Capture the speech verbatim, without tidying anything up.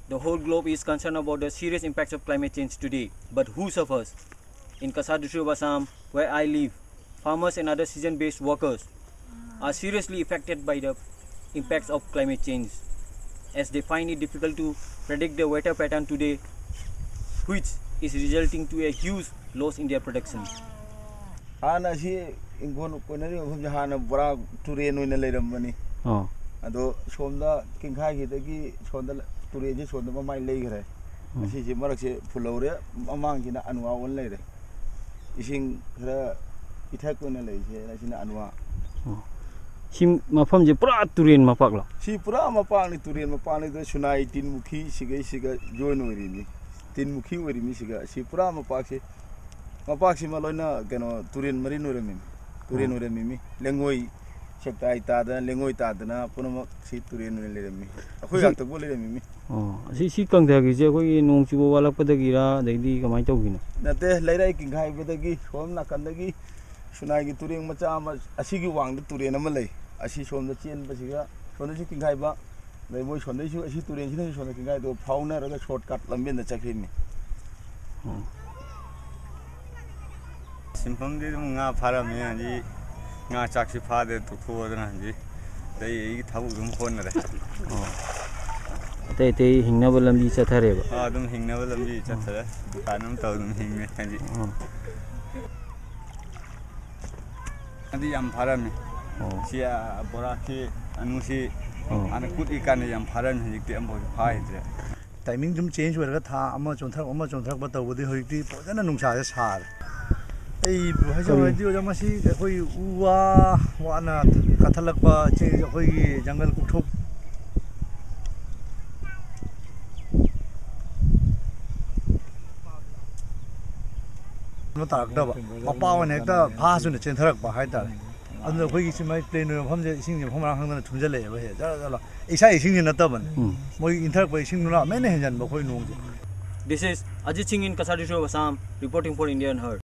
The whole globe is concerned about the serious impacts of climate change today. But who suffers? In Kasar District of Assam, where I live, farmers and other season-based workers are seriously affected by the impacts of climate change, as they find it difficult to predict the weather pattern today, which is resulting to a huge loss in their production. Ana si ingon konari hum jahana bora turen oina leiramani. Oh. Ado somda kinghai hidagi sonda turen je sonda mamai leigre. Asi si marak se fulore amang kina anwa on leire. Ising khara ithak oina leise asina anwa. Oh. Si mafam je pura turen mapak la. Si pura mapak ni turen mapak ni do sunai tin mukhi sigai siga join ori ni. Tin mukhi ori mi siga si pura mapak se mapak si maloina keno turen mari no remi. Turen no remi mi lengoi sektai ta da lengoi ta da na puno si turen no le remi. Akoi yak tak bole remi mi. Oh, si si kang da gi je koi nong chu wala pa da gi ra dai di kamai chau gi na. Nate leirai king khai ba da gi som na kan da gi sunai gi turen macha ma asi gi wang da turen ama lei. Asi som da chen ba siga som da si king khai ba dai moi som da si asi turen si na som da king khai do fauna ra ga shortcut lamben da chakri mi. Simpam di nga phara me anji nga chakshi phade to khodna anji dai thabu dum khon re te te hingna balam ji chathare ba ha dum hingna balam ji chathare dukanam to dum hingne anji adi yam phara me sia bora ki anu si ana kut ikan yam phara me hik te am bo phai tre timing dum change wa ga tha ama chon thak ama chon thak ba taw di hoi ti pojana nungsa ja sar ei bhajam di ojama si koi uwa wana kathalak ba che koi jungle ku thop no tak da ba mapa wan ekta pha su ne chen tharak ba hai ta anu koi gi simai plane no pham je sing je pham ra hang na thum je le ba he ja ja la isa sing ne na ta ban moi intharak ba sing no la me ne hen jan ba koi nong je. This is Ajit Singh in Kasar District of Assam reporting for Indian Herd.